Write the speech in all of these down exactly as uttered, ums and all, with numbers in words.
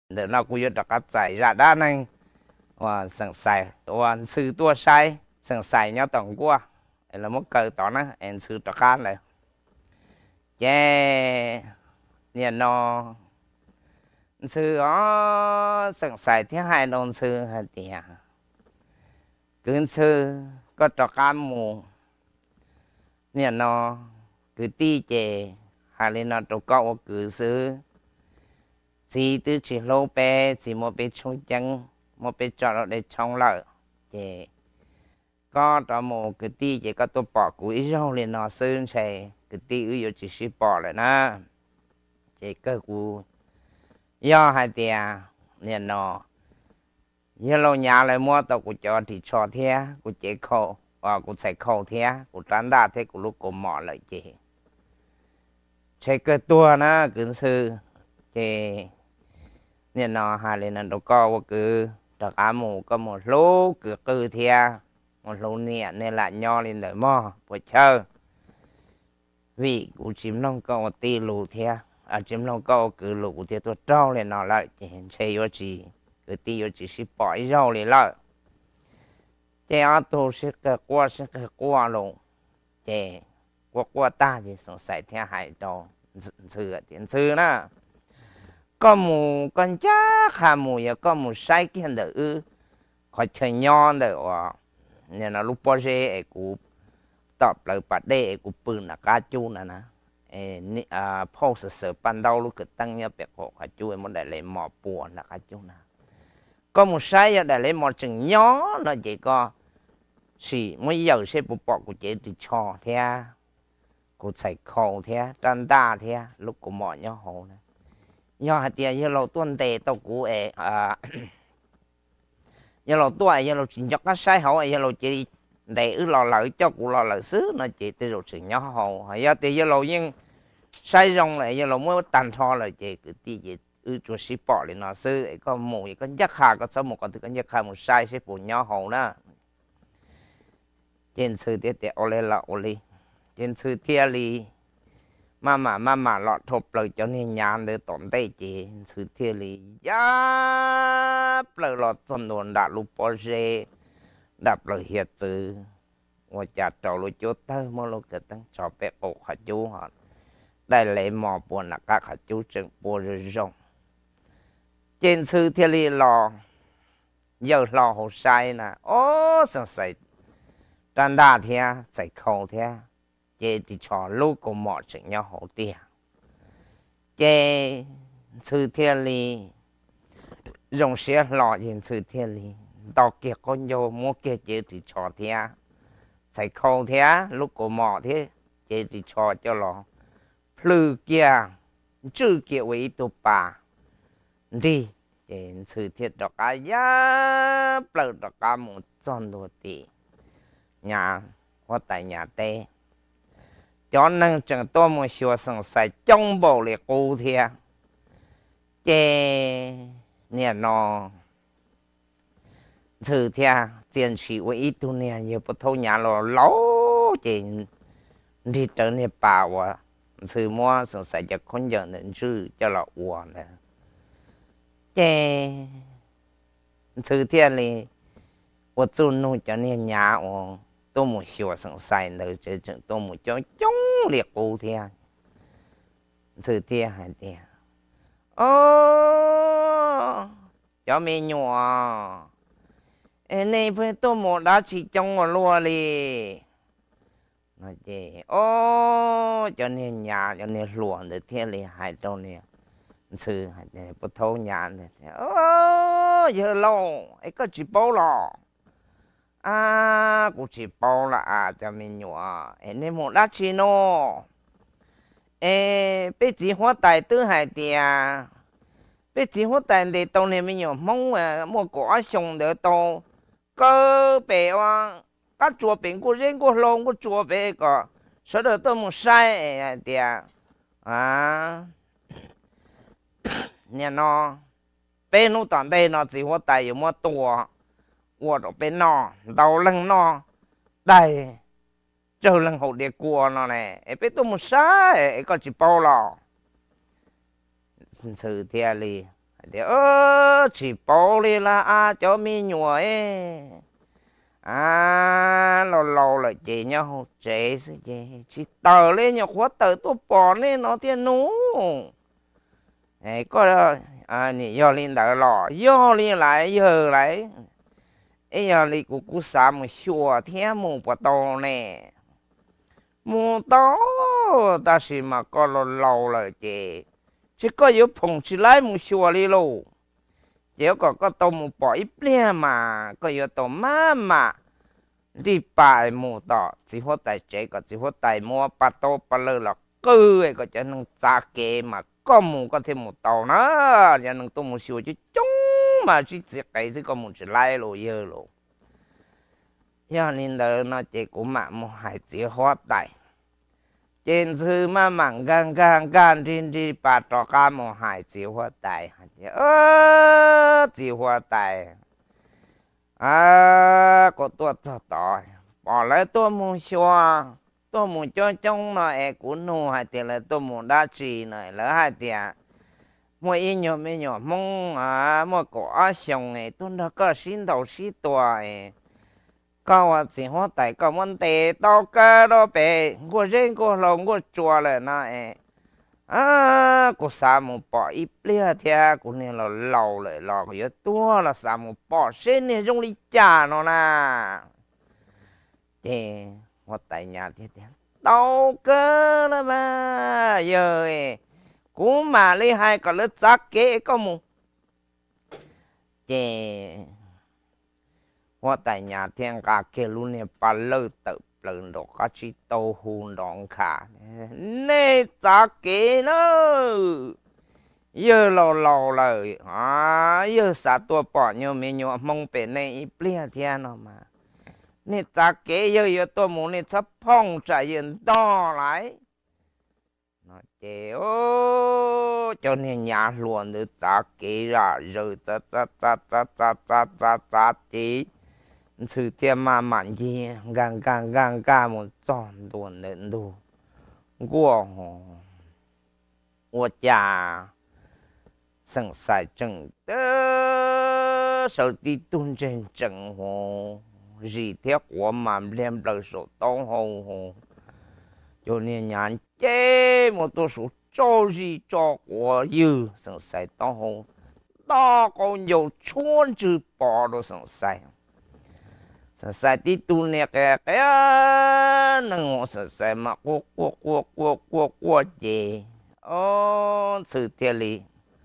để nó cũng được các giải ra đa năng và sẵn sài và sự tua sai sẵn sài nhau tổng qua là một câu đó nó em sự trắc án này che nhà nó sự ó sẵn sài thứ hai đồng sự hay tiền cứ sự có trắc án mù nhà nó cứ ti chè hay là nó trục câu cứ sự chỉ từ chỉ lâu bé chỉ một bé chung chân một bé cho nó để trong lợi thì có đó một cái tí chỉ có tôi bỏ củi rau lên nó sơn chạy cái tí ư yêu chỉ sĩ bỏ lại nè chỉ cơ cụ do hai tia nên nó như lâu nhà lại mua tàu của cho thì cho thế của chế khâu và của sẽ khâu thế của trán đa thế của lúc của mỏ lại chị chạy cơ tua nó cứ sư chị nên nó hai lên nó đâu có cứ trạc á mù có một lố cứ cứ thia một lố nè nên là nho lên đời mò buổi chơi vì cụ chim nông có tì lù thia à chim nông có cứ lù thia tôi trâu lên nó lại chỉ chơi vô chỉ cứ tì vô chỉ xí bỏ rau lên lại chơi ở tôi sẽ cái qua sẽ cái qua luôn chơi qua qua ta thì sống sài thia hải đồ sư tiền sư na có một con chá khá một giờ có một sai kia được ư khỏi chơi nhon được à nên là lúc bao giờ ấy cũng tập lại bắt đây cũng bự là cá chú nè nè à phô sờ sờ ban đầu lúc cái tăng nhớ bẹt hộ cá chú em muốn để lấy mỏ buồn là cá chú nè có một sai giờ để lấy mỏ chừng nhó nó chỉ có chỉ mới giờ sẽ bộ bọ của chị thì cho thế của sài khổ thế trăn đa thế lúc của mỏ nhó hồ này do hạt tiền như lâu tuần tệ tàu cũ ấy à như lâu tuổi như lâu chuyện cho các sai hậu như lâu chỉ để ứ lò lợi cho cụ lò lợi xứ nó chỉ từ rồi chuyện nhỏ hồ hay do tiền như lâu nhưng sai rong lại như lâu mới tàn thọ lại chỉ cứ tí gì ứ cho xí bỏ lên nó xứ ấy có mùi có giác hà có số một con thứ có giác hà một sai sẽ phụ nhỏ hồ đó trên sư tiết tiết ô lê là ô lê trên sư tiết li mà mà mà mà lọt thộp lời cho nên nhàn để tổn tay chị sự thiên lý giáp lời lọt dân đồn đã lụp bó rê đạp lời hiệt tử ngồi chả trò lụi chú tơ mô lô kể tăng cho bé ổ khả chú họ đây lấy mò buồn là các khả chú trừng bùa rơi rồng trên sư thiên lý lò giờ lò hồ sai nè ô sẵn sạch tràn đà thia sạch khâu thia chế thì cho lúc của mọi chuyện nhau hậu tiền chế sư thiên lý dùng xe lọ trên sư thiên lý đọc kia con vô mua kia chế thì cho thia sẽ khâu thia lúc của mọi thế chế thì cho cho lọ plư kia chữ kia với tụ bà đi trên sư thiên đọc á giá plư đọc á một chân đồ tì nhà hoặc tại nhà tê cho nên chẳng tôi một số sẵn sài trong bộ liệt cụ thịa chê nè nó thử thịa tiền sĩ với ít tu nè nhiều bộ thâu nhà lò lố chê đi trở nè bà và sự mua sẵn sài cho con giờ nên sư cho là ua nè chê thử thịa này và chú nụ cho nè nhà và tôi một số sẵn sài nữa chứ chẳng tôi một chỗ chống liệt cụ thịa sự thịa hả thịa ô cho mình nhỏ em này phải tôi một đã chỉ trong một lúa đi nói gì ô cho nên nhà cho nên lúa để thịa li hai trâu nè sự hả thịa bắt thâu nhà này ô giờ lâu ấy có chỉ bao lò à cũng chỉ bao là à cho mình nhỏ em nên một đã chỉ nó ê bây giờ hoa tài tư hải tiề bây giờ hoa tài để tàu này mình nhỏ mong à mua quả xong để tàu cơ bể à các chùa biển của riêng của lông của chùa bể có sau đó tôi một sai tiề à nhà nó bên nó toàn đây nó chỉ hoa tài有么多我都被nó đầu lưng nó đây chờ lưng hậu địa của nó này ấy biết tôi một sai ấy có chỉ bao lò sự thiệt li thì ơ chỉ bảo đi là à cho mi nhùa ấy à lâu lâu là chị nhau chế sự chế chỉ tờ lên nhau khóa tờ tôi bỏ lên nó tiền nú ấy có à nị do lên đỡ lọ do lên lại giờ lại ấy giờ đi của cú sa một xua thế một bát to nè một to ta chỉ mà có lâu lâu là chị chỉ có yếu phồng chỉ lại một xua đi luôn chỉ có có tôm một bỏ ít lia mà có yếu tôm má mà đi bài một đó chỉ có tại chế có chỉ có tại mua bát to bát lơ là cứ ấy có cho nên giá kê mà có một có thêm một tàu nữa cho nên tôi một xua chứ chúng mà chỉ chỉ cái chỉ có một chỉ lại rồi giờ rồi cho nên đó nó chỉ của mạng một hải chỉ hóa đại trên sư mà mạng gan gan gan trên đi bà trò ca một hải chỉ hóa đại ơ chỉ hóa đại à có tôi cho tỏi bỏ lại tôi muốn xóa tôi muốn cho trong này của nó hay tiền là tôi muốn đa trị này là hai tiền mỗi ít nhỏ mấy nhỏ mong à mỗi có xong này tôi đã có xin đầu xin tuổi có à chỉ hoa tại có vấn đề tao cơ đó bé của riêng của lòng của chùa là nè à của sao một bỏ ít lia theo của nên là lâu lại lò của tua là sao một bỏ xin này trong đi trả nó nè thì hoa tại nhà thì tao cơ đó mà giờ cú mà lấy hai cái lớp chắc kế có một thì hoa tại nhà thiên cả kia luôn nè bà lơ tự lần đó có chỉ tàu hùn đòn cả nè chắc kế nó giờ lâu lâu lời à giờ sao tôi bỏ nhau mình nhau mong bên này ít lia thiên nó mà nè chắc kế giờ giờ tôi muốn nè sắp phong trả yên to lại nó chèo cho nên nhà luôn được chắc kế ra rồi cha cha cha cha cha cha cha cha tí sự tiêm mà mạnh gì gang gang gang gang một tròn tuần đến đủ của của cha sẵn sàng chừng tớ sau đi tuần trên chừng hồ gì thế của mà đem lời số tông hồ hồ cho nên nhà chế một số số cho gì cho của yêu sẵn sàng tông hồ đó còn nhiều chuôn chữ bỏ đồ sẵn sàng sẵn sàng đi tu nè cái cái nâng ngộ sẵn sàng mà quốc quốc quốc quốc quốc quốc gì ô sự thiệt lý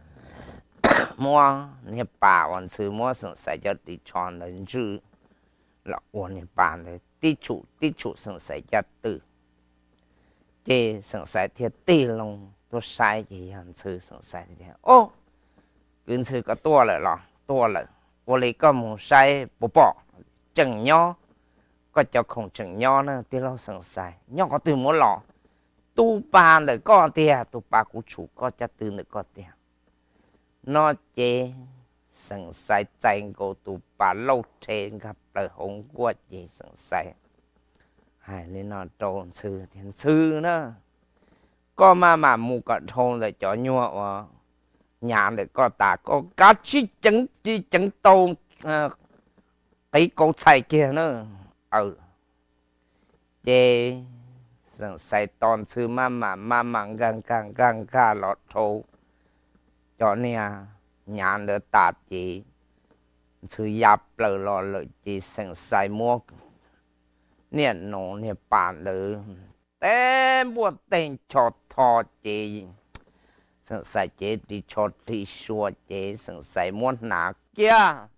mua nè bà hoàn sự mua sẵn sàng cho đi chọn lần chữ là ổn nè bà này đi chủ đi chủ sẵn sàng cho tử chê sẵn sàng thiệt tì lòng tôi sai gì hẳn sự sẵn sàng thì ô cứ sự có tua lại là tua lại vô lý có một sai bố bỏ chừng nho có cho không chừng nho nữa thì lo sẵn sàng nho có từ muốn lọ tu ba được có tiền tu ba của chủ có chắc từ được có tiền nó chế sẵn sàng chạy của tu ba lâu trên gặp lời hông của chế sẵn sàng hay nên nó trộn sư thiên sư nữa có mà mà mù cả thôn là cho nhọ nhà để có ta có cá chi trứng chi trứng tôm cái câu chạy kia nữa ừ chê sẵn sài toàn sư mà mà mà mà gang gang gang ga lọt thô cho nè nhà để ta chỉ sư dạp lời lọ lời chỉ sẵn sài mua nè nó nè bản lỡ tên buộc tên cho thọ chỉ sẵn sài chế đi cho đi xua chế sẵn sài muốn nạ kia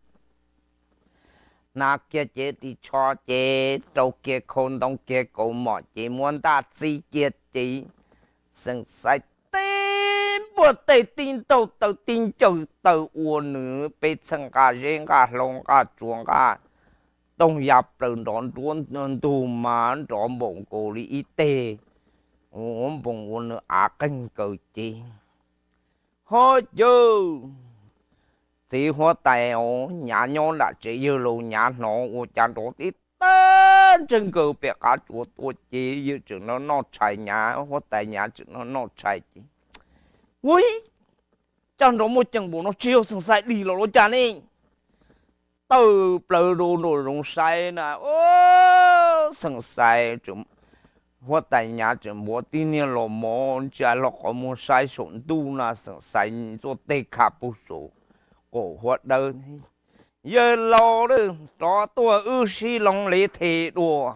nạ kia chế đi cho chế đâu kia khôn đông kia cổ mọ chế muốn ta chi kia chế sẵn sài tên buộc tên tin tàu tàu tin châu tàu uổng nữ bê chân gà riêng gà lông gà chuông gà đông nhập lần đón tuôn tù mà trộm bụng cổ lý y tế ổn bụng uổng nữ á kênh cờ chế hô chú chỉ hoa tài ổ nhà nhau là chỉ như lù nhà nó của cha tổ tí tên trên cơ bè cá chúa tôi chỉ như chừng nó nó chạy nhà hoa tài nhà chừng nó nó chạy chỉ ui chẳng đó một chẳng bố nó chiêu sừng sai đi lỗ lỗ chả đi từ bờ đồ nổi rồng sai nè ô sừng sai chúng hoa tại nhà chúng bố tin nhiên lỗ mò chả lỗ có một sai sụn tu nè sừng sai cho tê khá bố số cổ hoa đơn giờ lỗ đó cho tôi ư si lòng lê thế đùa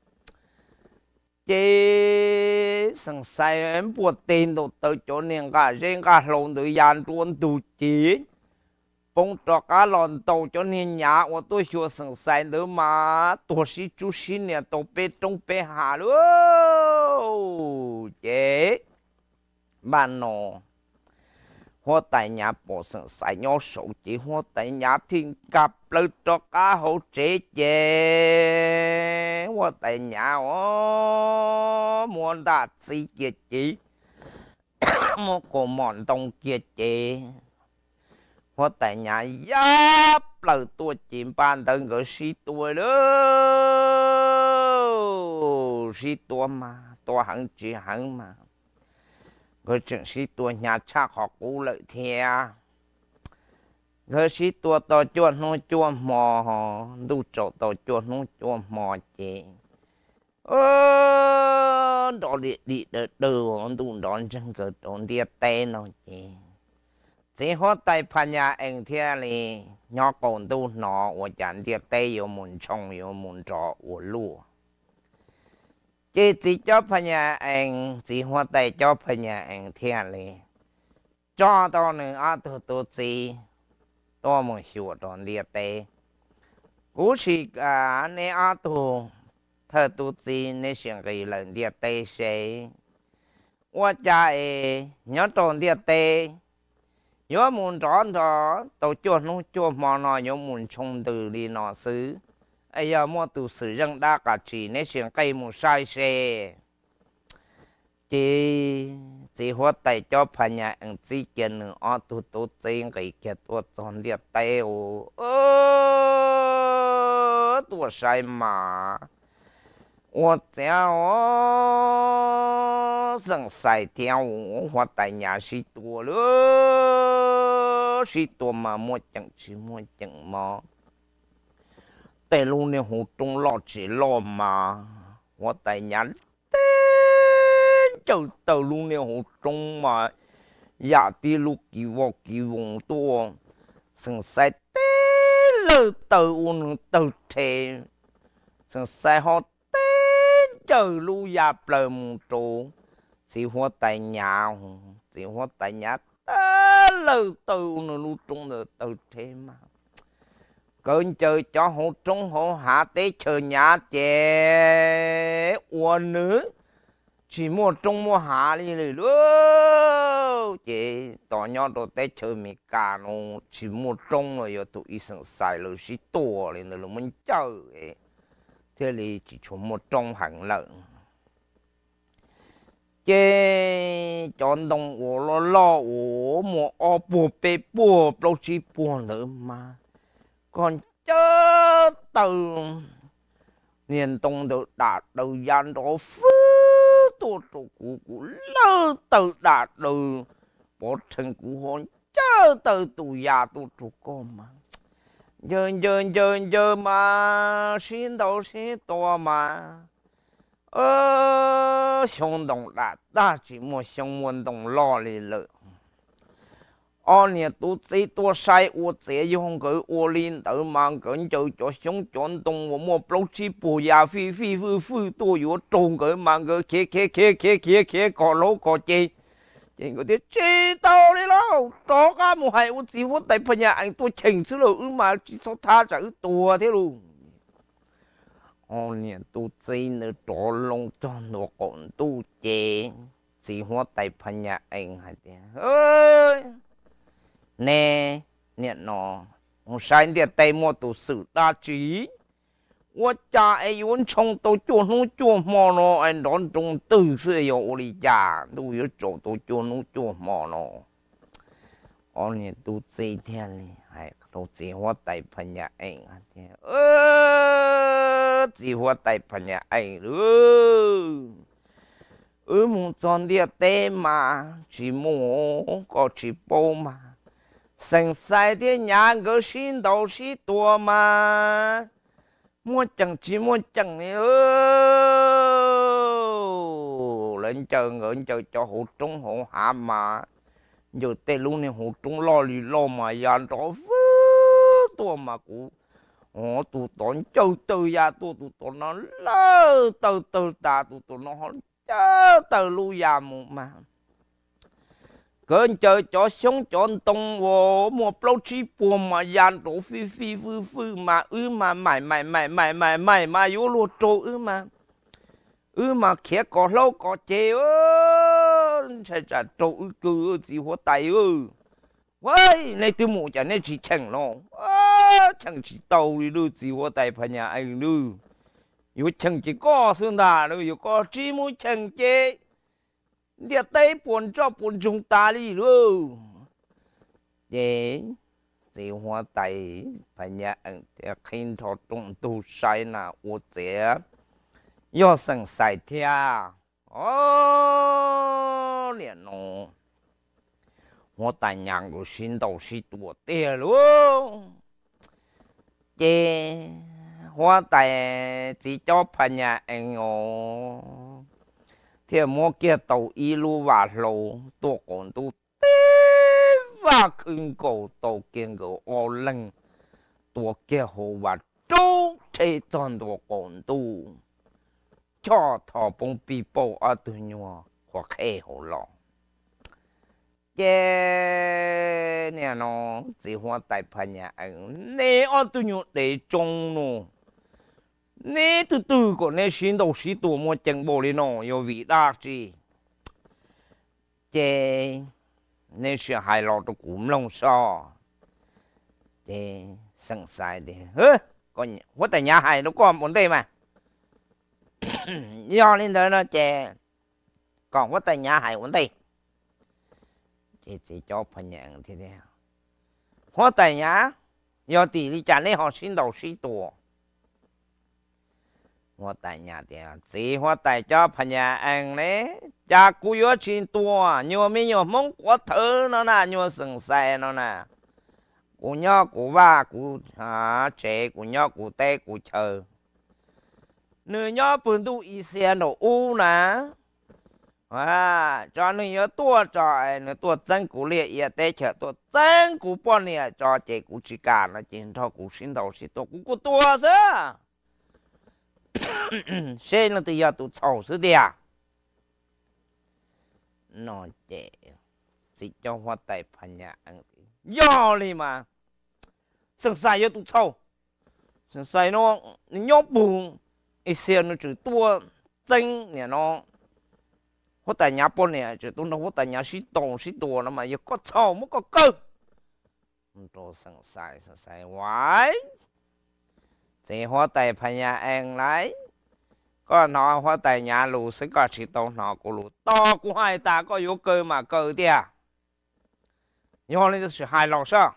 chế sẵn sai em buộc tên đồ tới chỗ niềng cả riêng cả lộn từ dàn tuôn tù chí bông trọ cả lộn tàu cho nên nhà của tôi chùa sẵn sai nữa mà tôi sĩ chú sĩ nè tàu bê trong bê hà luôn chế bạn nọ hoa tại nhà bộ sẵn sai nhau sổ chỉ hoa tại nhà thiên cặp lưu cho cả hậu chế chế hoa tại nhà ô muốn đạt gì kiệt chỉ một cổ mòn tông kiệt chế hoa tại nhà giáp lưu tua chìm ban tân gỡ xí tua đó xí tua mà tua hẳn chỉ hẳn mà người trưởng sĩ tua nhà cha họ cũ lợi thea người sĩ tua tàu chuột nó chuột mò đu chỗ tàu chuột nó chuột mò chị ơ đó đi đi đỡ đỡ on đun đón chân cờ đón đi tên nó chị chỉ họ tay phan nhà anh thea li nhỏ còn đu nọ và chẳng đi tây yêu muốn trồng yêu muốn trọ của lúa chỉ chỉ cho phần nhà anh chỉ hoa tay cho phần nhà anh thiên li cho tao nữa à tôi tôi chỉ tôi muốn sửa tròn địa tây cú chỉ à nè à tôi thợ tôi chỉ nè xem cái lần địa tây sẽ tôi chạy nhớ tròn địa tây nhớ muốn tròn đó tôi chuột nó chuột mò nó nhớ muốn trồng từ đi nó xứ ai giờ mua từ sử dụng đa cả chỉ nên xem cây một sai xe chỉ chỉ hoa tay cho phần nhà anh chỉ kiện nữa ở tu tu trên cái kia tu chọn liệt tay ô tu sai mà我讲我生晒条我带伢是多了，是多嘛莫讲是莫讲嘛。แต่ลูกเนี่ยหูตรงหลอดสีหลอดมาว่าแต่ยันเต้นเจ้าเต่าลูกเนี่ยหูตรงมาอยากที่ลูกกี่วอกกี่วงตัวสังสัยเต้นเลยเต่าอุ่นเต่าเทสังสัยhọเต้นเจ้าลูกอยากเปล่ามุงโตสีหัวแต่ยาวสีหัวแต่ยัดเต้นเลยเต่าอุ่นลูกตรงเลยเต่าเทมาcơn chơi cho hộ trung hộ hạ tế chờ nhà chế uốn nữa chỉ mua trung mua hạ đi rồi luôn chế tỏ nhau đồ tế chờ mì cả nó chỉ mua trung rồi giờ tụi ý sẵn xài rồi xí tổ lên rồi mình chơi thế thì chỉ cho mua trung hẳn lợn chế chọn đồng ổ lo lo ổ mua ô bùa bê bùa đâu chỉ bùa nữa mà còn chớ từ niên tông được đạt đầu gian đó phứ tổ tổ cụ cụ lơ từ đạt đầu bộ thân cụ hôn chớ từ tù già tù tù con mà giờ giờ giờ giờ mà xin đầu xin to mà ơ xong đồng đạt ta chỉ một xong muốn đồng lo lì lợi anh nhà tôi chỉ tôi sai tôi chỉ dùng cái tôi liên tự mang cái chơi cho sống chọn đồng và một lâu chỉ bù ya phi phi phi phi tôi có trồng cái mang cái kia kia kia kia kia kia có lỗ có chi chỉ có thể chỉ tao đi đâu đó cả một hai tôi chỉ muốn tại phần nhà anh tôi chỉnh sửa rồi mà chỉ số tha chữ tua thế luôn anh nhà tôi chỉ nữa trọ lông cho nó còn tôi chỉ chỉ muốn tại phần nhà anh hay thế ơi nè nè nó ông sai địa tây mua tụ sự đa trí我家哎有从到做弄做么咯，哎当中都是有我的家都有做到做弄做么咯，我呢都这天哩，哎都这我带朋友哎啊天，呃这我带朋友哎咯。ở một tròn địa tê mà chỉ mua có chỉ bao mà 生晒的两个心都是多嘛，莫讲只莫讲的哦，人就人就就好中好下嘛，就对路呢好中老里老嘛，人多多嘛古。我tu tốn châu từ ya tu tu tốn nó lơ từ từ ta tu tu nó họ chớ từ lu ya mu mà cơn chơi cho sống chọn tông vô một lâu chi buồn mà yan tổ phi phi phi phi mà ư mà mày mày mày mày mày mày mà vô lu trâu ư mà ư mà khía có lâu có chế ơ chạy chạy trâu ư cứ gì hóa tay ư喂，你对木匠你去请咯，啊，请去刀里头自我带朋友哎喽，有请去高顺大咯，有个芝木请去，你带半桌半钟大里咯，耶，自我带朋友嗯，看头中都晒那我这要生晒天，哦，连咯。我大娘个心都是多的咯，耶！我大只叫朋友哎哟，天莫给到一路滑路，多讲都哇看过都见过我冷，多给好滑周车站多讲都，桥头帮比包啊对喏，我开好了。cái nè nó chỉ hoa tại phần nhà anh nè ở tụi nhụ để trông nó nè từ từ của nè xin đầu xí tụ một chân bộ đi nó yêu vị đa chi cái nè sẽ hài lọt được cũng lòng so cái sẵn sai đi hứ còn hoa tại nhà hài nó còn vấn đề mà do nên đó nó chè còn hoa tại nhà hài vấn đề chỉ chỉ cho phần nhà thế nào hoa tại nhà do tỷ lệ trả lấy họ xin đầu xí tụ hoa tại nhà thì chỉ hoa tại cho phần nhà ăn đấy cha cú yếu xin tụ nhiều mấy nhiều mong quá thơ nó nè nhiều sừng sai nó nè cú nhỏ cú ba cú à trẻ cú nhỏ cú tê cú chờ nửa nhỏ bún tu y xe nó u nè à cho nên nhớ tua trò nó tua chân cú liệt ya tê chờ tua chân cú bọn này cho trẻ cú chỉ cả nó chỉ cho cú xin đầu xí tua cú cú tua sao xe nó thì giờ tụ xấu xí đi à nó trẻ chỉ cho hoa tay phần nhà ăn do đi mà sừng sai yo tụ xấu sừng sai nó nhóc bùn ít xe nó chỉ tua chân nè nó hoa tay nhà bọn này chỉ tua nó hoa tay nhà xí tổ xí tua nó mà yo có xấu mất có cơ đồ sừng sai sừng sai vãi chỉ hoa tay phần nhà ăn lấy có nó hoa tay nhà lù sẽ có chỉ tao nó của lù to của hai ta có yếu cơ mà cơ đi à nhưng mà nó sẽ hai lò sao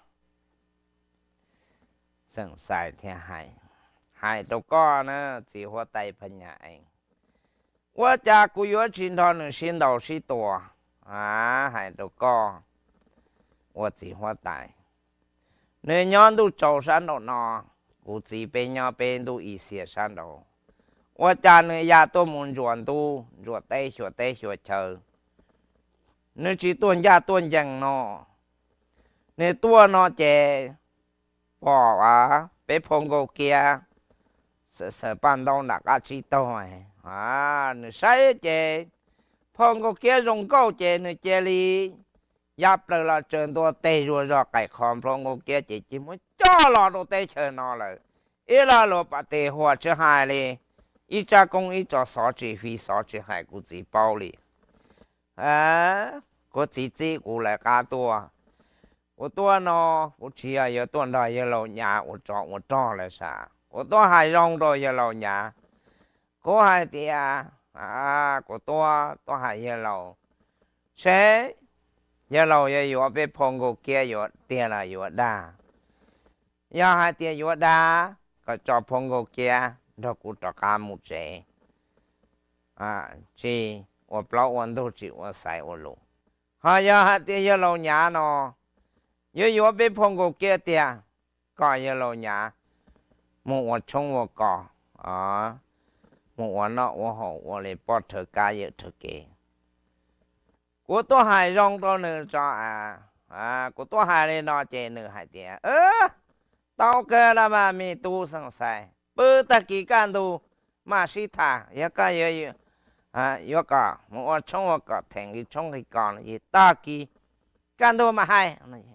sẵn sài thì hai hai đâu có nữa chỉ hoa tay phần nhà anh hoa cha của yếu chín thon nữa xin đầu xí tổ à hai đâu có hoa chỉ hoa tay nên nhon tu trâu sáng đầu nó của chỉ bên nhau bên tu ý xỉa sáng đầu我家呢呀多门转都转带学带学车，你去多呀多人喏，你多喏这，哇啊，别碰过kia，是是搬到哪个去到哎，啊，你晒这，碰过kia用高这你这里，入来了真多带着着改看碰过kia这这么早了都带车喏了，一来了把带货吃海哩。一家公一做少子费少子还估计包里，啊，我自己我来加多，我多呢，我只要有多到一老nhà我找我找了啥，我多还用到一老nhà，我还的啊，啊，我多多还一老，谁一老也有被碰过街有跌了有打，要还跌有打，个找碰过街。đó cũng cho cả một trẻ à chỉ ở bao nhiêu đâu chỉ ở sai ở luôn hay là hạt tiền lâu nhà nó 有有被碰过给的，搞一老娘，莫我冲我搞啊，莫我那我好我来把头加一头给，我都还让到那张啊啊，我都还来拿这那还的，呃，到个了嘛没多生塞，不得给干都马西他也个也有啊，有个我冲我搞，听个冲个搞了，也大给干都嘛还那些。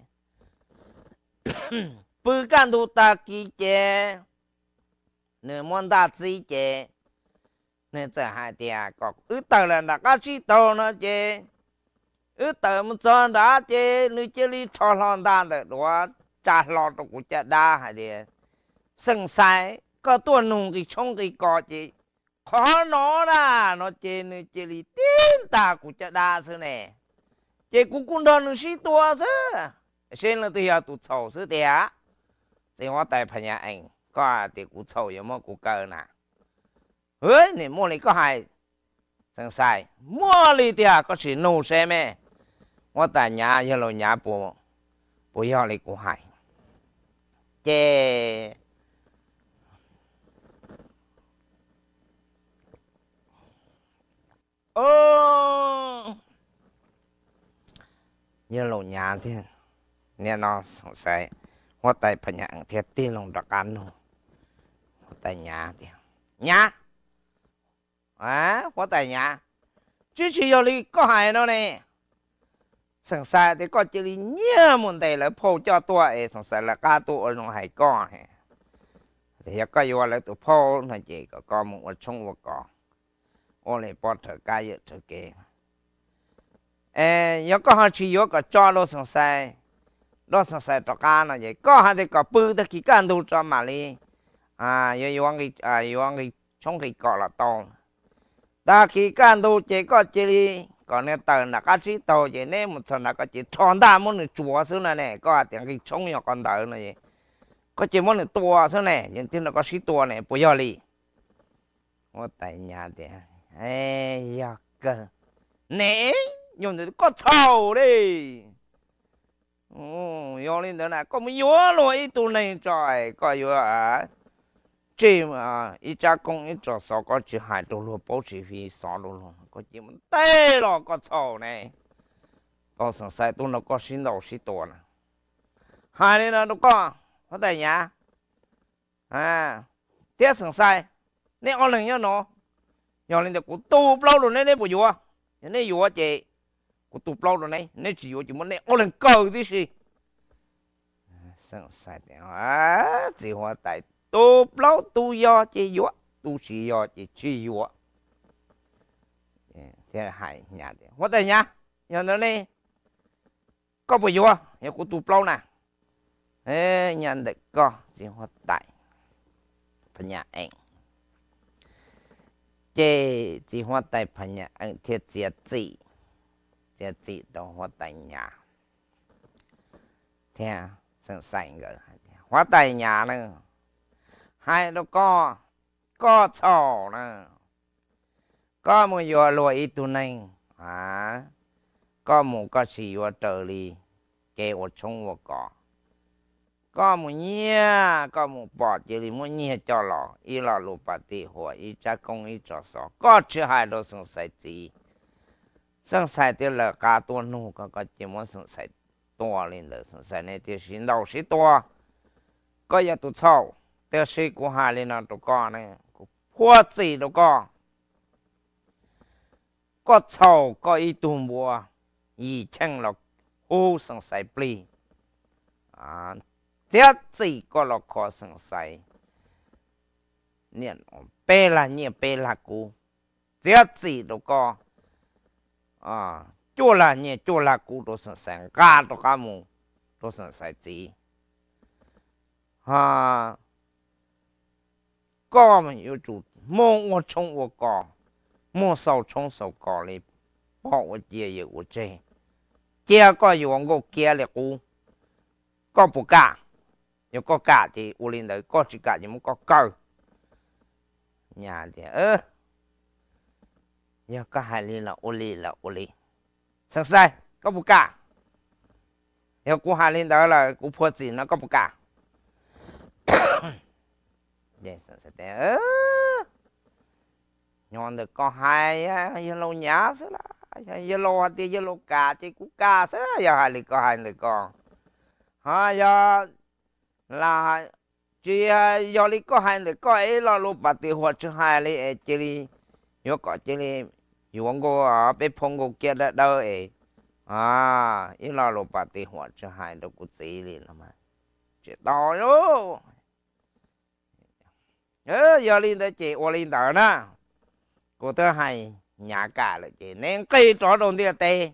不干都打几节，你莫打几节，你这还点个，一到了那个知道那节，一到么做那节，你这里超浪大的，我扎老多国家打还的，生晒个多弄个冲个高节，可恼啦，那节你这里顶大国家打是呢，这国共党你是多少？现在都要都操是的啊。thì hóa tay phải nhà anh có thì cũng sâu giống mà cũng cơ nè ơi nè mua này có hai thằng sai mua đi thì có sự nô xe mẹ hóa tay nhà giờ lo nhà bố bố giờ lại cũng hai chê ô giờ lo nhà thì nè nó sai hóa tay phải nhà thì tiền lòng đặc ăn luôn hóa tay nhà thì nhà à hóa tay nhà chứ chỉ có đi có hai nó nè sẵn sàng thì có chỉ đi nhiều vấn đề là phô cho tôi ấy sẵn sàng là cả tôi ở trong hải con thì có yêu là tôi phô là chỉ có có một trong một có ô lại bỏ thở cái gì thở kê ê có họ chỉ có cho nó sẵn sàng đó sẵn sàng cho cả nó vậy có hai thì có bự thì cái căn đồ cho mà đi à yêu yêu cái à yêu cái trong cái cọ là to ta cái căn đồ chỉ có chỉ đi còn nếu tờ là cái chỉ tàu chỉ nếu một phần là cái chỉ tròn đa muốn được chúa xứ này này có tiếng cái trong nhỏ con tờ này có chỉ muốn được tua xứ này nhưng tin là có chỉ tua này bây giờ đi我tại nhà thì ê ya cơ nè dùng được có thầu đi ồ yo lên đó là có mấy yo rồi tụ này trời có yo à chỉ mà ít cha công ít cho sao có chỉ hai đô luôn bảo trì phí sáu đô luôn có chỉ muốn tê lo có thầu này có sẵn sàng tụ nó có xin đầu xin tua nè hai này nó có có tại nhà à tiếc sẵn sàng nè ở lần nhau nó nhau lên được cũng tu lâu rồi nè bùi vua nè vua chị cũng tu lâu rồi nè nè chỉ vua chỉ muốn nè ở lần cầu tí gì sẵn sàng à chỉ hoa tại tu lâu tu do chị vua tu chỉ do chị chỉ vua thế hai nhà đấy hoa tại nhà nhau nó nè có bùi vua nhau cũng tu lâu nè ê nhà được có chỉ hoa tại nhà anh chế chỉ hoa tay phải nhà anh thiết chế chỉ chế chỉ đó hoa tay nhà thế sẵn sàng rồi hoa tay nhà nữa hai nó có có sổ nữa có một vừa lùi ít tu này à có một cái gì vừa trở đi kêu ở trong vừa có có một nhia có một bọt chỉ là một nhia cho lò ý là lụp bát đi hoa ý cha công ý cho sọ có chứ hai đồ sẵn sài gì sẵn sài thì là cảtua nụ có có chỉ muốn sẵn sài tua lên được sẵn sài này thì xin đầu xin tua có giờ tụt sau thì sĩ của hai lên nó tụt con này hoa gì tụt con có sau có ý tụt mua ý chân là ô sẵn sài bì à tiếc gì có là khó sẵn sài niệm bê là niệm bê là cú tiếc gì đâu có à chúa là niệm chúa là cú đâu sẵn sài cả đâu cả mù đâu sẵn sài gì à có mà yêu chủ mong我冲我搞莫少冲手搞哩帮我接也我这接个用我接了股có bù cả nhưng có cả thì u linh đấy có chỉ cả nhưng mà có cơ nhà thì ơ nhưng có hai linh là u linh là u linh sẵn sàng có bù cả nếu cú hai lên đó là cú phô gì nó có một cả vậy sao sẽ thế ơ nhon được có hai á lâu nhá xứ là lâu hạt tiền lâu cả chứ cú cả xứ giờ hai lên có hai được con ha giờ là chỉ giờ li có hai được có ấy là lúc bắt đầu hoạt chứ hai li chỉ li nhớ có chỉ li dùng cô ở bên phong cô kia đó đâu ấy à ý là lúc bắt đầu hoạt chứ hai được cái gì li là mà chỉ to nữa ơ giờ li tới chị ô li tới nè cô tới hai nhà cả là chị nên cây trọ đầu tiên tê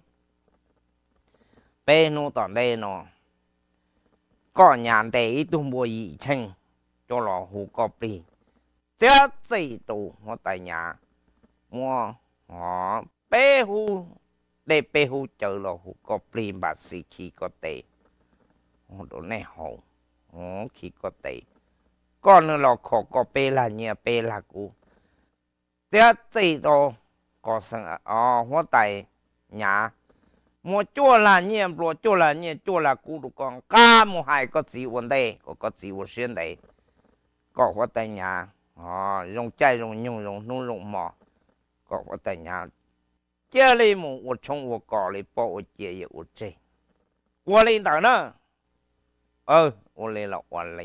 bê nu tòn đây nó có nhà tê ít tung bùi ý chênh cho lò hú có bì chết gì tù ngó tại nhà mua họ bê hú để bê hú chờ lò hú có bì bà xì khi có tê họ đồ này hổ họ khi có tê con nữa lò khổ có bê là nhẹ bê là cú chết gì tù có sẵn ờ ngó tại nhà mua chua là nhẹ bùa chua là nhẹ chua là cú đồ con cá mua hai có gì vấn đề có có gì vấn xuyên đấy có có tại nhà à dùng chay dùng nhung dùng nu dùng mỏ có có tại nhà chơi li mu我从我搞里包我姐也我这我领导呢ờ我来了我领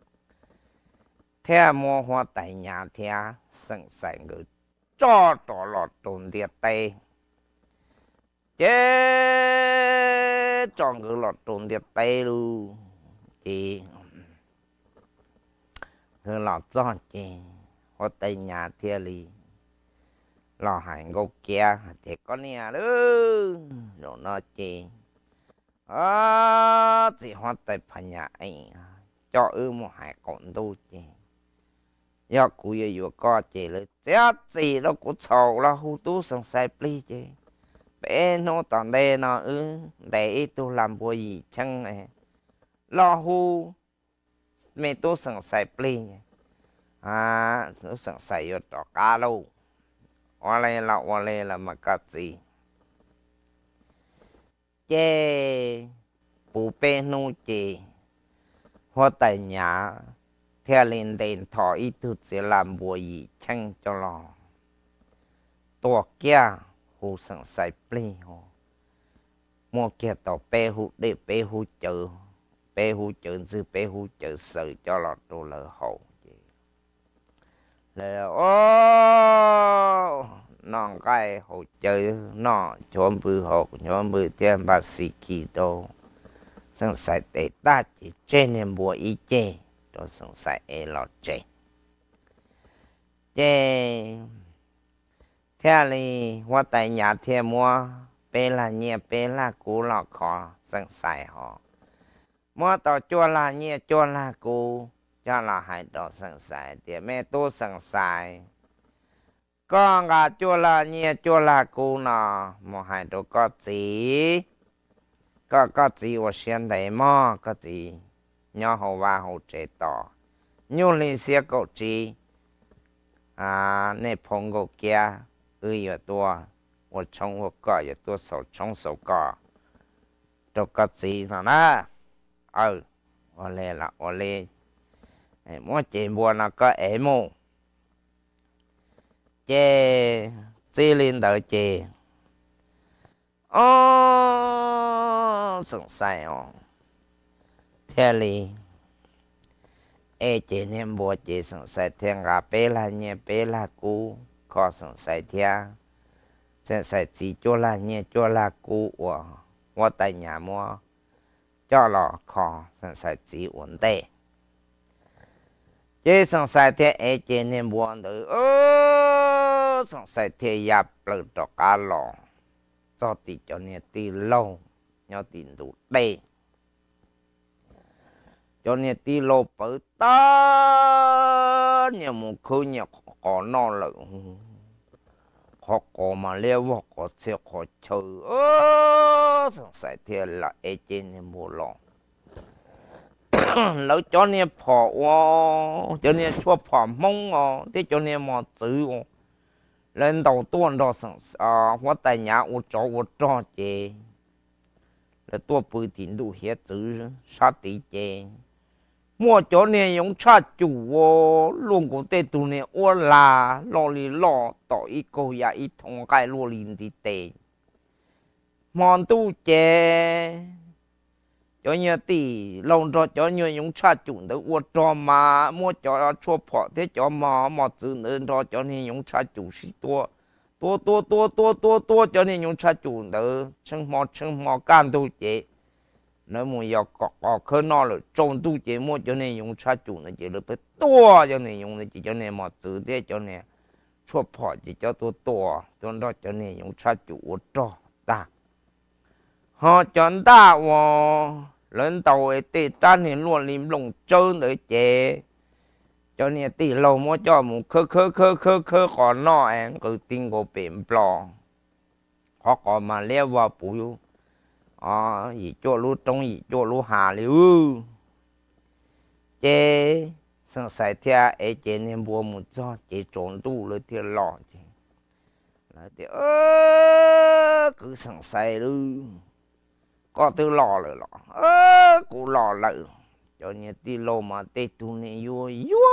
theo mua hoa tại nhà theo sẵn sàng người cho trò lọt tồn địa tây chế cho người lọt tồn địa tây luôn chị người lọt cho chị hoa tại nhà theo li lò hành gốc kia thì có nè đó rồi nó chị à chỉ hoa tại phần nhà anh cho ư một hải còn đâu chị do cụ yêu vừa có chị là chết gì đó cũng sầu là hú tú sẵn sai pli chị bé nó toàn đây nó ư để tôi làm bùa gì chăng này lo hú mẹ tôi sẵn sai pli à nó sẵn sai vô trò cá lâu hoa lê là hoa lê là mà có gì chê bù bê nô chê hoa tại nhà theo lên đền thọ ít thực sẽ làm bùa gì chăng cho lò tổ kia hù sẵn sài plê hồ mua kia tổ bê hù để bê hù chữ bê hù chữ dư bê hù chữ sự cho lò đồ lỡ hậu lỡ ô non cái hồ chữ nó chốn bư hồ chốn bư tiền bà sĩ kỳ đô sẵn sài để ta chỉ trên nên bùa ý chê đó sẵn sài ế lọt chê chê theo li hoa tại nhà theo mua bê là nhẹ bê là cú lọ khó sẵn sài họ mua tỏ chua là nhẹ chua là cú cho là hai đó sẵn sài thì mẹ tôi sẵn sài con gà chua là nhẹ chua là cú nọ một hai đó có gì có có gì我先来嘛có gì nhỏ hậu và hậu chế tỏ nhu linh xe cậu trí à nè phong gậu kia ư yếu tua我冲我搞也多手冲手搞都có gì nào nè ừ我来了我来哎我这mua nó có ế mù chê chê lên đợi chê ô sẵn sài ồ theo li ê chê nên bùa chê sẵn sài thiên gà bê là nhẹ bê là cú khó sẵn sài thiên sẵn sài chỉ cho là nhẹ cho là cú ồ我tại nhà mua cho lọ khó sẵn sài chỉ ổn đề chê sẵn sài thiên ê chê nên bùa nữ ô sẵn sài thiên yạp lỡ trọ cá lọ cho tí cho nên tí lâu nhau tìm đủ đây cho nên tí lâu bởi ta nhiều một khứ nhiều có nó lợi khó có mà leo vào có xe khó chơi ơ sẵn sài thiên là ê trên nên mùa lọ lâu cho nên phỏ cho nên chua phỏ mông thế cho nên mà tử lên đầu tuần đó sẵn à hoa tại nhà u cho u cho chị là tua bự tiền đủ hết chữ sát tí chê mua cho nên dùng cha chủ wo luôn có tê tu nên ô là lo li lo tỏ ý cô ya ý thông cái lo linh đi tê mòn tu chê cho như tỷ lòng cho cho như dùng cha chủ được ô cho mà mua cho chua phọ thế cho mà mà chữ nữa cho cho nên dùng cha chủ sĩ tua tua tua tua tua tua tua cho nên dùng cha chủ được chân mò chân mò can tu chê nếu mà要搞搞可闹了，中度节目就能用车主呢，就了不多就能用的，就叫你嘛直接叫你出跑就叫多多，中到叫你用车主我找大。họ chọn ta và lãnh đạo ấy tê ta nên luôn lim lồng trơn để chế cho nên tê lâu mua cho một khơ khơ khơ khơ khơ còn nó anh cứ tin của biển bò họ còn mà leo vào bụi ờ gì cho lú trong gì cho lú hà liu chế sang sai thia ấy chế nên mua một cho chế trốn tu rồi thì lọ chế là thì ơ cứ sang sai luôn có từ lọ rồi lọ ơ cụ lọ lại cho nên tí lô mà tê tu này vô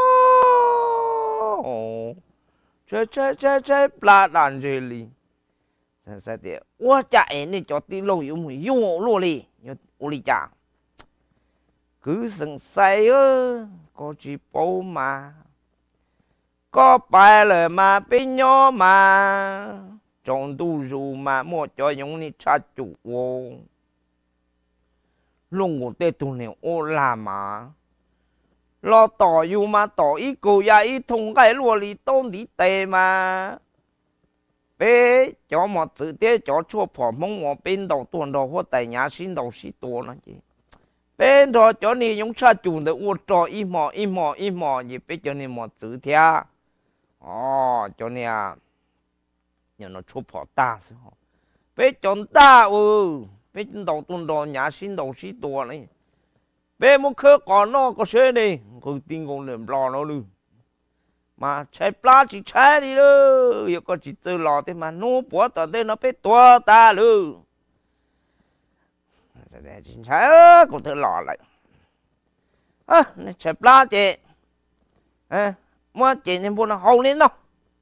vô chơi chơi chơi chơi plá đàn chơi li sang sai thì ủa chạy này cho tí lô vô mùi vô luôn đi vô đi chả cứ sang sai ơ có chỉ bố mà có bài lời mà bên nhỏ mà trong tu dù mà mua cho những ni cha chủ vô luôn ngủ tê tu này ô là mà lo tỏ dù mà tỏ ý cô ya ý thông cái lùa lì tôn đi tê mà bê cho một chữ tê cho chua phỏ mong một bên đầu tuần đầu hoặc tại nhà xin đầu xí tuần đó chứ bên đó cho nên những cha chủ được ô trò im mò im mò im mò gì bên cho nên một chữ thia ồ cho nên à nhờ nó chua phỏ ta sao bên chọn ta ừ bên đầu tuần đầu nhà xin đầu xí tuần này bên một khơi còn nó có xe đi cứ tin con liền lo nó luôn mà chạy plá chỉ chạy đi luôn giờ có chỉ chơi lò thế mà nó bỏ tao đây nó biết tua ta luôn để chỉ chạy cũng tự lò lại à này chạy plá chị à mua chị nên buồn nó hầu lên đâu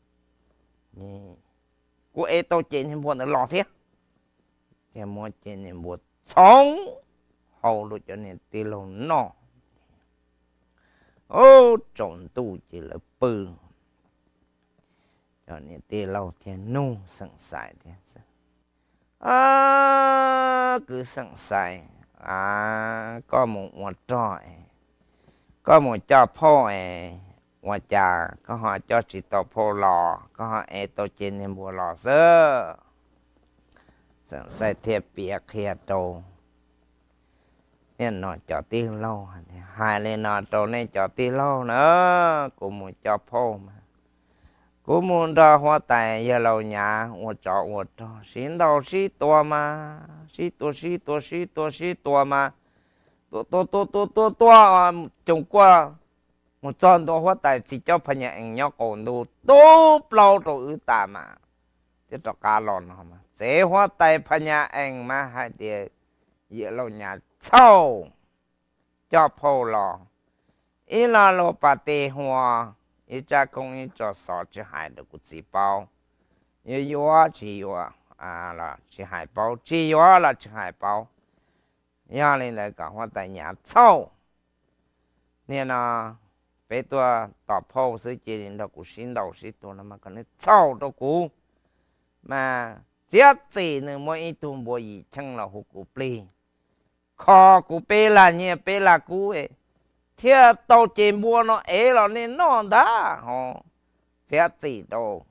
cô ấy tao chị nên buồn nó lò thế chị mua chị nên buồn sống hầu luôn cho nên tiêu lâu nó ô trộn tu chỉ là bự cho nên tiêu lâu thì nu sẵn sài thế à cứ sẵn sài à có một một trò có một cho phô một trà có họ cho chỉ tàu phô lò có họ e tàu trên nên bùa lò sơ sẵn sài thiệp bịa kia đồ nên nó cho tiền lâu hai lên nó trâu nên cho tiền lâu nữa cũng muốn cho phô mà cũng muốn cho hoa tài giờ lâu nhà mua cho mua cho xin đầu xí tua mà xí tua xí tua xí tua xí tua mà tua tua tua tua tua tua trồng qua một tròn tua hoa tài chỉ cho phần nhà anh nhóc còn đồ tốt lâu rồi ư ta mà thế cho cá lòn mà dễ hoa tài phần nhà anh mà hai tiền giờ lâu nhà sau cho phô lò ý là lô bà tê hoa ý cha công ý cho sọ chỉ hại được của chỉ bao ý yếu chỉ yếu à là chỉ hại bao chỉ yếu là chỉ hại bao nhà lên lại cả hoa tại nhà sau nên là bé tôi tỏ phô sự chỉ đến đó của xin đầu sĩ tôi là mà cái này sau đó của mà chết gì nữa mỗi ít tuần mỗi gì chẳng là hụt của plei khó của bê là nhẹ bê là cú ấy thế tàu trên bùa nó ấy là nên nó đã họ sẽ chỉ đâu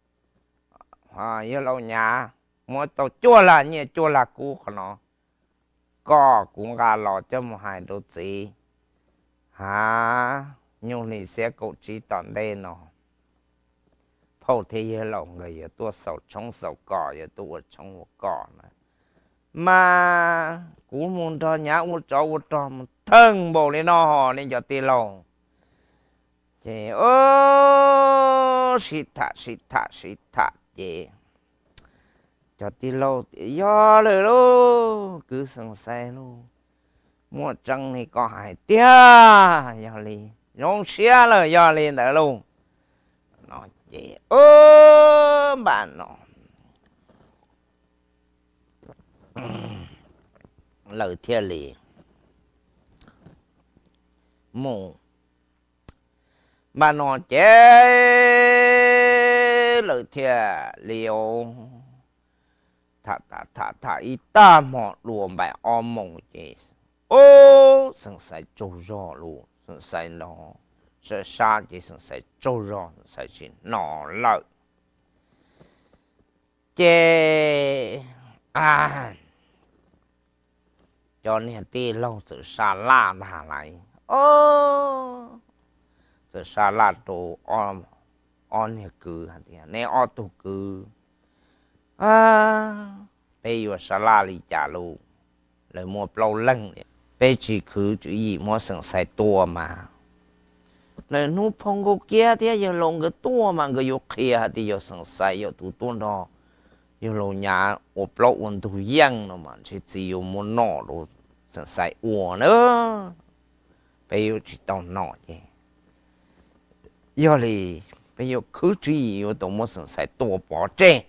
à như lâu nhà mỗi tàu chua là nhẹ chua là cú của nó có cũng gà lò cho một hai đôi gì hả nhưng thì sẽ cố chỉ tận đây nó phô thế như lòng người tôi sầu trong sầu cỏ giờ tôi trong một cỏ này mà cũng muốn cho nhà muốn cho muốn cho một thân bộ lên nó họ nên cho tiền lòng chị ơ xịt thả xịt thả xịt thả chị cho tí lâu tí do lời luôn cứ sẵn sàng luôn mua trăng này có hai tia do li rong xía lời do li tới luôn nó chỉ ơ bạn nó lời thiệt lì mù mà nó chế lời thiệt liều thả thả thả thả ít ta mọ luồn bài om mông chế ô sẵn sàng trâu rò luôn sẵn sàng nó sẽ xa chỉ sẵn sàng trâu rò sẵn sàng nó lợi chế à cho nên tí lâu từ xa la thả lại ô từ xa la đồ om on nhà cử hả thì nè ô tô cử à bây giờ xa la đi trả luôn lời mua lâu lăng bây chỉ cứ chú ý mua sẵn sài tua mà lời nụ phong cô kia thì giờ lồng cái tua mà cái yêu kia thì giờ sẵn sài giờ tụ tuôn đó giờ lồng nhà ở lâu ổn tụ giang nó mà chỉ chỉ yêu mua nọ rồi sẵn sài ủa nữa bây giờ chỉ tao nọ chứ giờ thì bây giờ cứ chú ý yêu tụ mua sẵn sài tua bỏ trên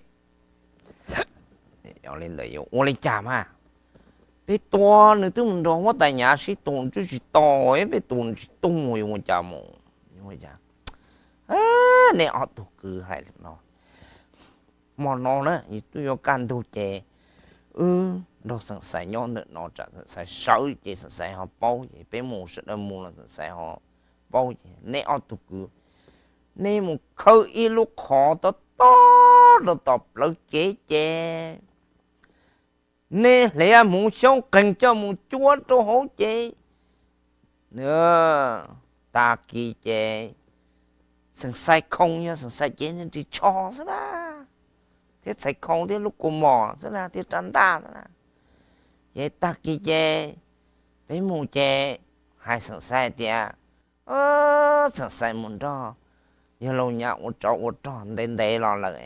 giờ lên đời yêu ổn lên chả mà bé to nữa tôi mình đó tại nhà sĩ tuần chứ chỉ to ấy bé tuần chỉ tung rồi một chả mồ một chả à nè ở tụ cứ hay nó mà nó đó thì tôi có can thu chè ừ nó sẵn sàng nhau nữa nó trả sẵn sàng sáu chỉ sẵn sàng họ bao gì bé mù sự đó mù là sẵn sàng họ bao gì nè ở tụ cứ nè một khâu y lúc họ to to nó tập lớn chế chè nè lẽ muốn sống cần cho muốn chúa cho hỗ chế nữa ta kỳ chế sẵn sai không nhá sẵn sai chế nên chỉ cho thế là thế sai không thế lúc của mỏ thế là thế tránh ta thế là chế ta kỳ chế bé mù chế hai sẵn sai tìa ơ sẵn sai muốn cho giờ lâu nhạo một trọ một tròn đến đây lo lợi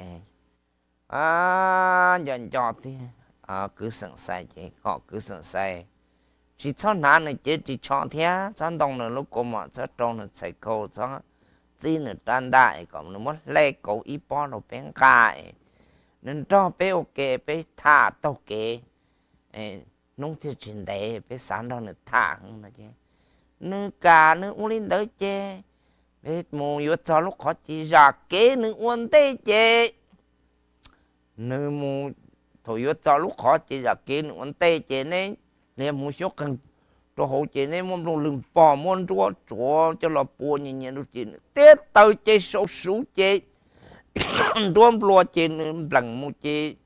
à dần cho thì à cứ sẵn sàng chứ họ cứ sẵn sàng chỉ cho nạn này chứ chỉ cho thế chẳng đồng nữa lúc cô mà sẽ trong là sẽ câu cho chỉ là tràn đại còn nó mất lấy cổ ít bỏ nó bên cài nên cho bé ok bé thả tao kê nông thị trường đấy bé sáng đó là thả không là chứ nước cả nước uống lên tới chứ bé mù yếu cho lúc khó chỉ ra kế nước uống tới chứ nước mù thôi yếu cho lúc khó chỉ là kia nó tê chế nên nên muốn số cần cho hậu chế nên muốn luôn lưng bò muốn chúa chúa cho là bùa nhìn nhìn được chế tết tàu chế số số chế chúa lùa chế lần một chế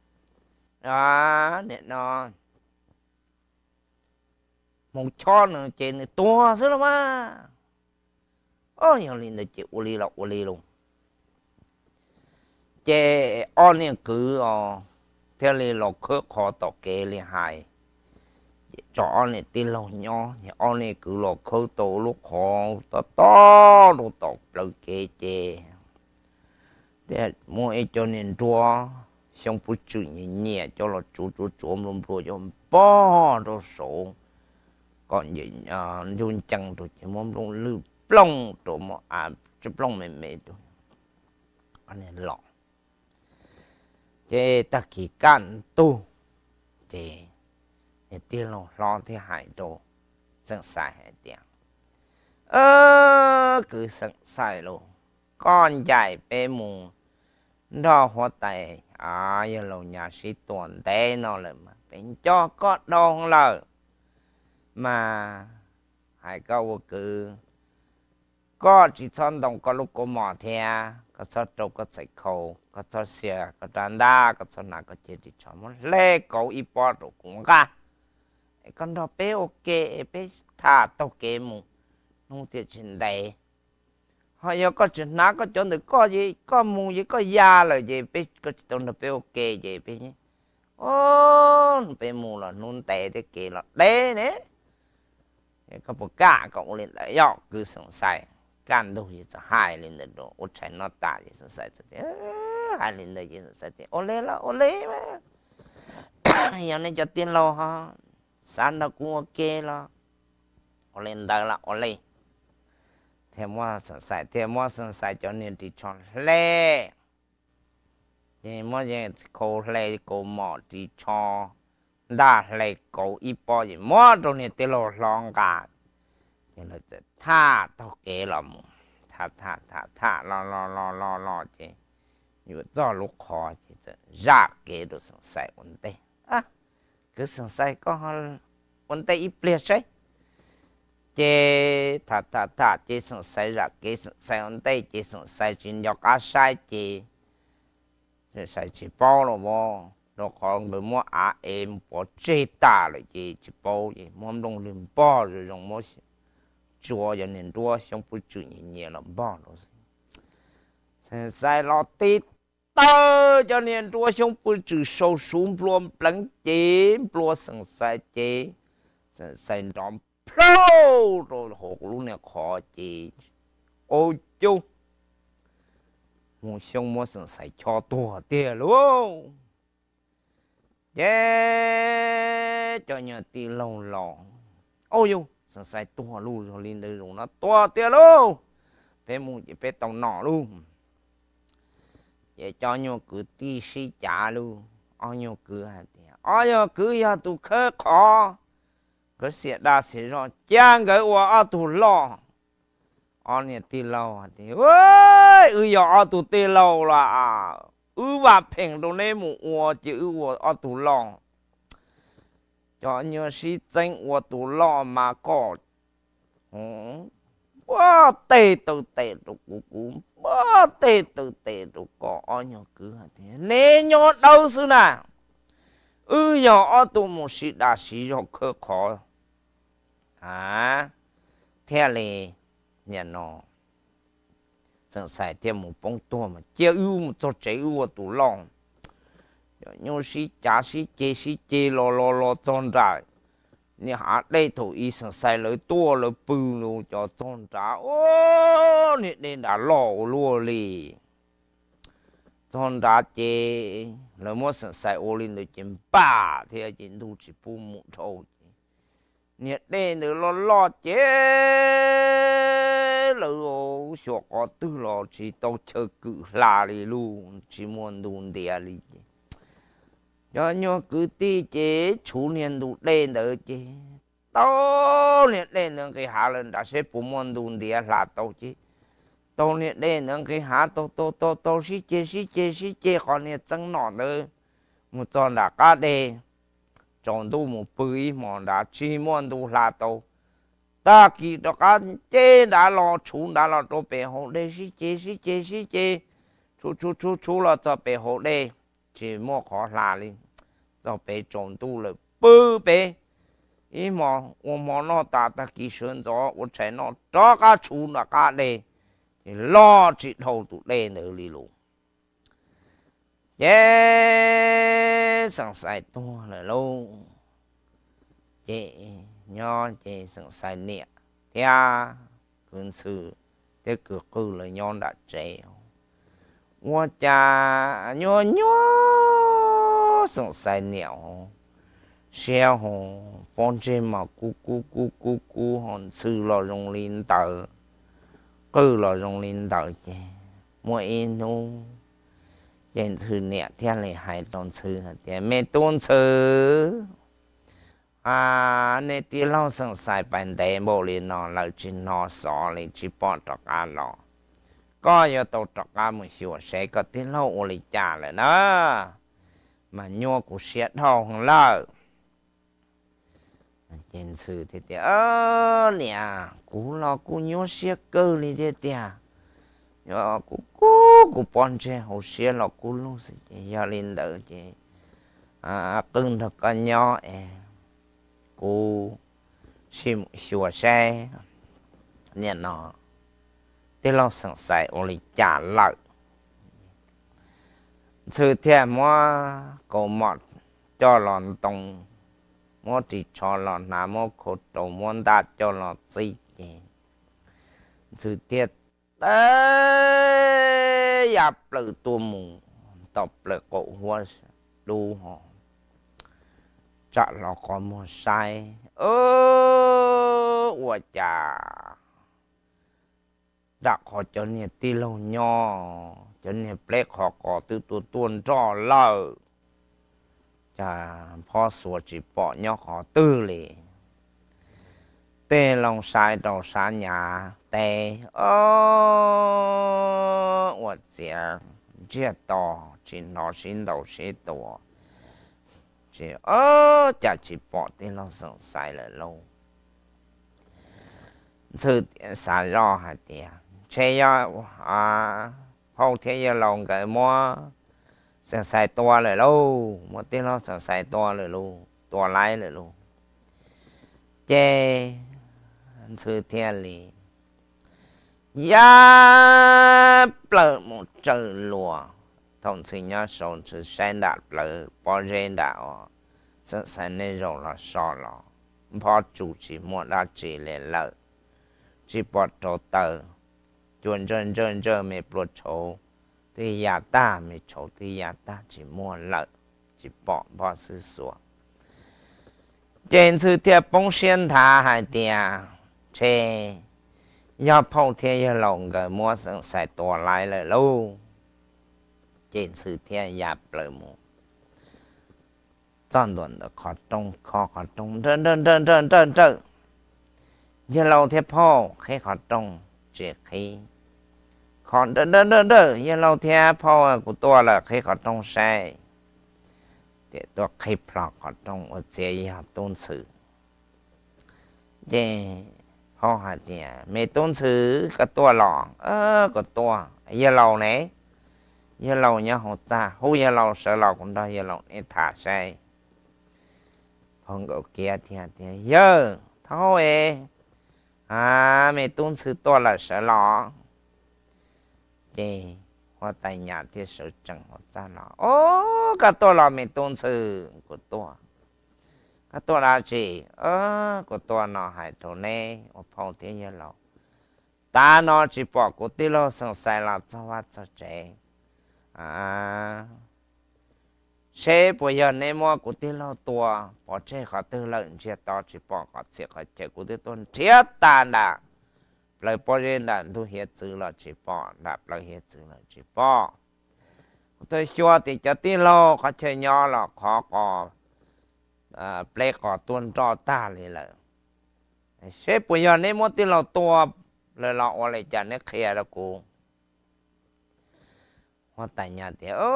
đó nè nó một cho nữa chế này to rất là mà ôi nhiều lần là chế u li là u li luôn chế on này cứ ờ theo lý lộc khơi khó tỏ kế lý hại cho anh này tin lòng nhau thì anh này cứ lộc khơi tổ lúc khó to to lúc tỏ lời kế chế để mua ấy cho nên chua xong phụ chữ nhẹ nhẹ cho là chú chú chú luôn rồi cho bỏ đồ số còn gì à luôn chẳng rồi chỉ muốn luôn lưu plong đồ mà à chụp plong mềm mềm thôi anh này lọ chế ta kỳ can tu chế để tiêu lo lo thì hại đồ sẵn sàng hết tiền ơ cứ sẵn sàng luôn con dài bé mù đó hoa tay à giờ lâu nhà sĩ tuần té nó lại mà bên cho có đòn lời mà hai câu cứ có chỉ son đồng có lúc có mỏ thea có sao trâu có sạch khâu có sao xìa có tràn đa có sao nào có chết thì cho nó lê cầu ít bỏ rồi cũng ra con đó bé ok bé thả tao kê mù nông tiền trên đây họ giờ có chuyện nào có chỗ được có gì có mù gì có da là gì bé có chỗ nó bé ok gì bé nhé ô bé mù là nôn tệ thế kì là đế nè có một cả cậu lên lại dọ cứ sẵn sàng can đâu thì sẽ hại lên được đồ út chạy nó tả thì sẽ sẽ hai lên đời chỉ sai tiền ô lê là ô lê mà giờ này cho tiền lâu ha sáng nó cũng ok lo ô lên đời là ô lê thêm mua sẵn sài thêm mua sẵn sài cho nên đi chọn lê thì mua gì cô lê cô mỏ đi cho đã lê cô ít bao gì mua cho nên tiền lâu long cả thì nó sẽ tha tao kế lắm tha tha tha tha lo lo lo lo lo chứ nhiều do lúc khó chứ ra kế đồ sẵn sài vấn đề à cứ sẵn sài có vấn đề ít liệt đấy chế thà thà thà chế sẵn sài ra kế sẵn sài vấn đề chế sẵn sài chuyện nhọc á sai chế chế sài chỉ bao rồi mà nó còn người mua à em bỏ chế ta lại chế chỉ bao gì mua đông liền bao rồi dùng mua chùa cho nên chùa xong bữa chữ nhiều nhiều lắm bao rồi sẵn sài lo tít tơ cho nên chùa xong bữa chữ sâu xuống luôn plắng chế luôn sẵn sài chế sẵn sài đom pro rồi hộp luôn nè khó chế ô chú muốn xong mua sẵn sài cho tua tiền luôn chế cho nhà tiền lâu lò ô chú sẵn sài tua luôn rồi lên đây rồi nó tua tiền luôn bé muốn chỉ bé tàu nọ luôn vậy cho nhau cứ tí sĩ trả luôn ở nhau cứ hả tiền ở nhau cứ ya tụ khơi khó cái xe đa xe rồi chàng cái qua ở tụ lo ở nhà tì lâu thì ơi ừ giờ ở tụ tì lâu là ừ và phèn đồ này một ua chứ ừ ở tụ lo cho nhau sĩ danh ở tụ lo mà có quá tệ từ tệ đồ cũ cũ quá tệ từ tệ đồ có ở nhau cứ hả thì nè nhau đâu xưa nào ừ giờ ở tụ một sĩ đa sĩ rồi khơi khó à theo lệ nhà nó sẵn sài thêm một bông tua mà chia ưu một cho chế ưu tủ lòng nhưng sĩ trả sĩ chế sĩ chế lo lo lo tròn ra nè hạ đây thủ y sẵn sài lấy tua lấy bự luôn cho tròn ra ô nè nên đã lo luôn lì tròn ra chế lấy mua sẵn sài ô lên được chém ba thì chỉ đủ chỉ phụ một thôi nhiệt đen nữa lo lo chế lỡ sọ có tư lo chỉ tao chờ cự là đi luôn chỉ muốn đun đẻ đi cho nhau cứ tí chế chủ niên đủ đen nữa chế tao nhiệt đen nữa cái hạ lên đã sẽ phụ muốn đun đẻ là tao chứ tao nhiệt đen nữa cái hạ tao tao tao tao xí chế xí chế xí chế còn nhiệt trắng nọ nữa một tròn đã cá đê chọn đủ một bưởi mòn đã chỉ muốn đủ là tàu ta kỳ đó cả chế đã lo chú đã lo cho bé hộ đây xí chế xí chế xí chế chú chú chú chú là cho bé hộ đây chỉ mua khó là đi cho bé chọn đủ là bưởi bé ý mà我们那打的给选择我才能这个出那个的老指头都来那里了耶上赛多了喽chế nho chế sẵn sài nè thế à cơn sư thế cửa cư là nho đã chế hoa cha nho nho sẵn sài nèo xeo hồ con chế mà cu cu cu cu cu hòn sư là rong linh tờ cư là rong linh tờ chế mua in nô trên sư nè thế này hai tôn sư thế mẹ tôn sư à nè tí lâu sẵn sài bàn đề bồ lì nó là chỉ nó xó lì chỉ bỏ trọc á lọ có yếu tố trọc á một xíu sẽ có tí lâu ô lì chả lại đó mà nhô của xét hầu hông lỡ trên sư thì thì ơ nè cú lo cú nhô xét cơ lì thì thì nhô cú cú cú bọn trẻ hồ xét lo cú luôn sẽ cho lên đỡ chứ à cưng thật có nhỏ em cô xin sửa xe nè nó thế lo sẵn sài ô lì trả lại sự thêm mua cầu mọt cho lòn tông mua chỉ cho lòn nào mua khổ tổ muốn đạt cho lòn gì sự tiết tế dạp lời tùa mù tập lại cổ hoa đu họ chả là có một sai ơ ủa chà đã khó cho nên tí lâu nhỏ cho nên plek họ có từ tu tuôn trò lờ chà phó sủa chỉ bỏ nhỏ họ tư lì tê lòng sai đầu xa nhà tê ơ ủa chà chia to chỉ nó xin đầu xế tổ chỉ ơ chả chỉ bỏ tê lòng sẵn sai là lâu thứ xa rõ hả tìa chế ya à hậu thế ya lòng cái mua sẵn sai to lại lâu mua tê lòng sẵn sai to lại lâu to lại lại lâu chế thứ thế lì ya bờ một trời lùa thông sinh nhá sồn sự sen đạt bờ bỏ rên đạo sẵn sai nên rồi là so lọ bỏ chủ chỉ muốn đã chỉ lên lợi chỉ bỏ trâu tờ chuẩn chân chân chân mới bỏ trâu thì nhà ta mới trâu thì nhà ta chỉ muốn lợi chỉ bỏ bỏ sự xuống trên sự thiệp bông xuyên thả hai tia chê do phong thiên ya lòng cái mua sẵn sài tòa lại lại lâu trên sự thiên ya bờ mù chọn luận được khó trông khó khó trông trơn trơn trơn trơn trơn trơn giờ lâu thếพ่อ khi khó trông chỉ khi khó trơn trơn trơn trơn giờ lâu thếพ่อ của tôi là khi khó trông sai để tôi khi phò khó trông ở chế học tôn sử vậy พ่อ hả tìa mẹ tôn sử cái tôi lọ ơ cái tôi giờ lâu này giờ lâu nhá họ ta hú giờ lâu sợ lâu cũng đó giờ lâu này thả sai phong độ kia thì thì giờ thôi à mẹ tôn sư to là sợ lọ thì hoa tay nhà thì sợ chẳng hoa ta lọ ô cái to là mẹ tôn sư của tôi cái to là gì ơ của tôi nó hay chỗ này ở phong thế giờ lọ ta nó chỉ bỏ của tí lo sẵn sai là cho hoa cho trẻ à chế bây giờ nên mua của tiêu lâu tua bỏ chế khó tư lợn chế to chỉ bỏ khó chế khó chế của tiêu tôn chế tàn đã lời bỏ riêng đã thu hiệt chữ là chỉ bỏ đạp lời hiệt chữ là chỉ bỏ tôi xua thì cho tiêu lâu khó chế nhỏ là khó có à ple khó tuôn cho ta liền là chế bây giờ nên mua tiêu lâu tua lời lọ ở lại chả nét kia đó cô hoa tại nhà thì ơ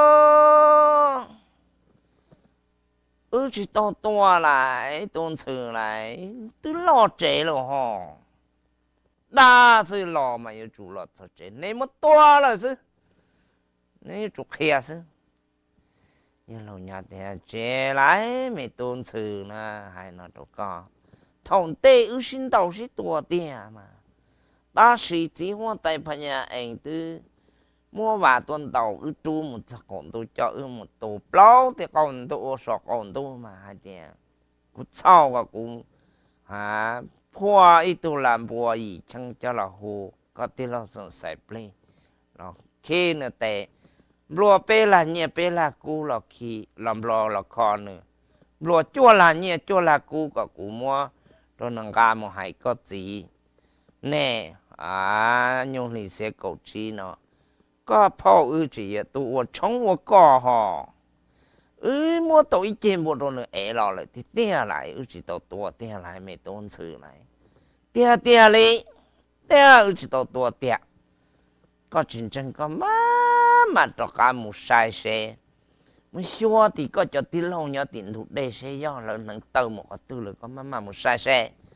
ư chỉ to to lại tôn sư lại từ lo chế rồi hò đa sư lo mà yêu chủ lo cho chế nên mất to là sư nên chủ kia sư nhưng lâu nhà thì chế lại mấy tôn sư là hay nó đâu có thông tê ư xin đầu sĩ to tiền mà ta sĩ chỉ hoa tại phần nhà anh tư mua và tuần đầu ư chú một con tôi cho ư một tổ plau thì con tôi sọ con tôi mà hai tiền cũng sau và cũng à phua ít tôi làm phua gì chẳng cho là hồ có tiền là sẵn sài plei nó khi nữa tệ lúa pe là nhẹ pe là cú là khi làm lúa là con nữa lúa chua là nhẹ chua là cú có cú mua rồi nâng cao một hai có gì nè à nhung thì sẽ cầu chi nó có phao ư chỉ tụ chống của cò họ ư mua tội trên bộ đồ nữa ấy lò lại thì tia lại ư chỉ tàu tua tia lại mấy tôn sư lại tia tia đi tia ư chỉ tàu tua tia có chính chân có má mà cho cả một sai xe mới xua thì có cho tí lâu nhớ tiền thuộc đây xe do lần nâng tàu một cái tư là có má mà một sai xe